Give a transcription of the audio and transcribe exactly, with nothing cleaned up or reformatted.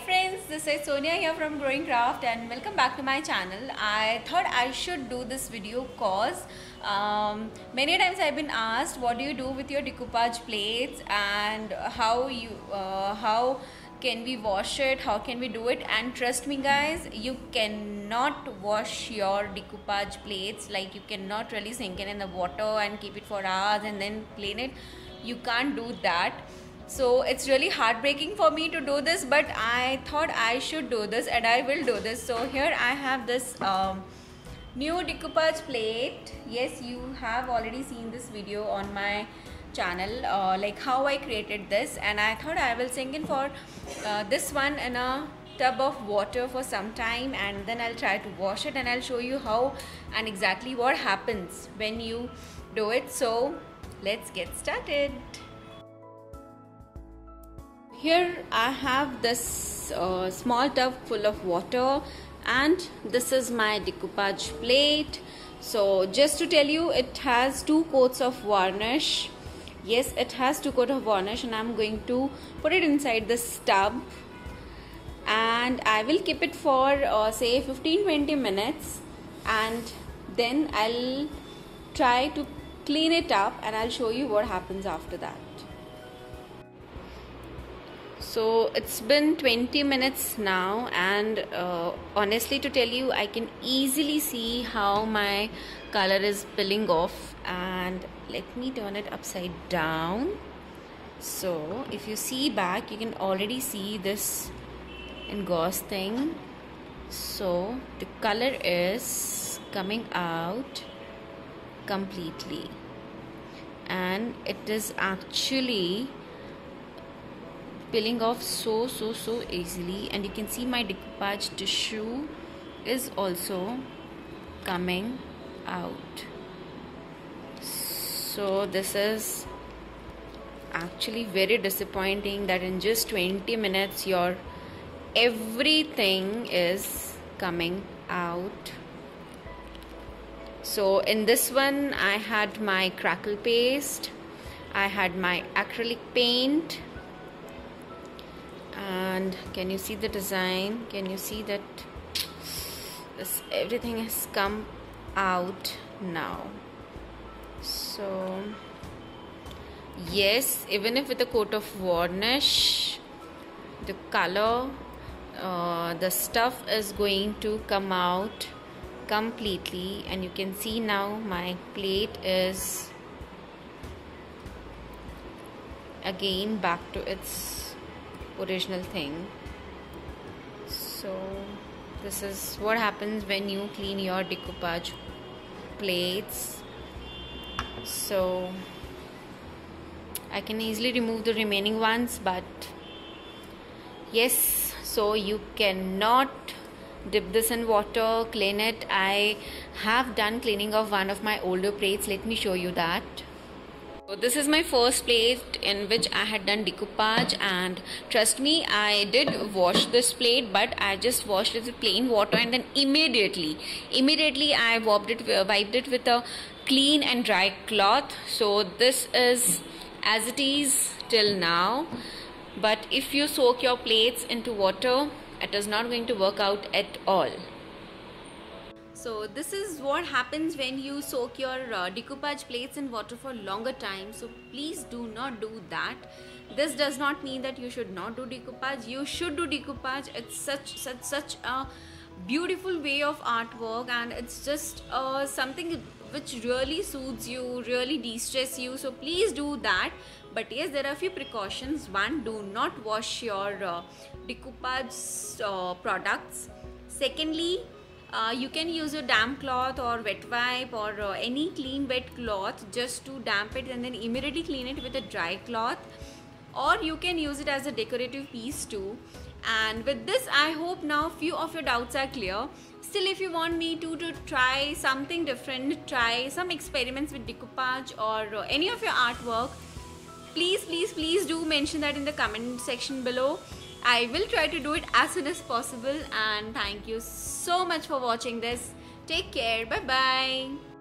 friends, this is Sonia here from Growing Craft and welcome back to my channel. I thought I should do this video cause um, many times I've been asked what do you do with your decoupage plates and how you uh, how can we wash it, how can we do it, and trust me guys, you cannot wash your decoupage plates. Like, you cannot really sink it in the water and keep it for hours and then clean it. You can't do that. So it's really heartbreaking for me to do this, but I thought I should do this and I will do this. So here I have this um, new decoupage plate. Yes, you have already seen this video on my channel, uh, like how I created this, and I thought I will sink in for uh, this one in a tub of water for some time, and then I'll try to wash it and I'll show you how and exactly what happens when you do it. So let's get started. Here I have this uh, small tub full of water, and this is my decoupage plate. So just to tell you, it has two coats of varnish. Yes, it has two coats of varnish, and I'm going to put it inside this tub and I will keep it for uh, say fifteen to twenty minutes, and then I'll try to clean it up and I'll show you what happens after that. So it's been twenty minutes now, and uh, honestly to tell you, I can easily see how my color is peeling off. And let me turn it upside down. So if you see back, you can already see this engauss thing. So the color is coming out completely, and it is actually peeling off so so so easily. And you can see my decoupage tissue is also coming out. So this is actually very disappointing that in just twenty minutes your everything is coming out. So in this one I had my crackle paste, I had my acrylic paint, and can you see the design? Can you see that this everything has come out now? So yes, even if with a coat of varnish, the color, uh, the stuff is going to come out completely. And you can see now my plate is again back to its original thing. So this is what happens when you clean your decoupage plates. So I can easily remove the remaining ones, but yes, so you cannot dip this in water, clean it. I have done cleaning of one of my older plates. Let me show you that. So this is my first plate in which I had done decoupage, and trust me, I did wash this plate, but I just washed it with plain water, and then immediately immediately I wiped it wiped it with a clean and dry cloth. So this is as it is till now, but if you soak your plates into water, it is not going to work out at all. So this is what happens when you soak your uh, decoupage plates in water for longer time. So please do not do that. This does not mean that you should not do decoupage. You should do decoupage. It's such such such a beautiful way of artwork, and it's just uh, something which really soothes you, really de-stress you. So please do that. But yes, there are a few precautions. One, do not wash your uh, decoupage uh, products. Secondly, Uh, you can use a damp cloth or wet wipe or uh, any clean wet cloth just to damp it and then immediately clean it with a dry cloth, or you can use it as a decorative piece too. And with this, I hope now few of your doubts are clear. Still, if you want me to, to try something different, try some experiments with decoupage or uh, any of your artwork, please please please do mention that in the comment section below. I will try to do it as soon as possible, and thank you so much for watching this. Take care. Bye bye.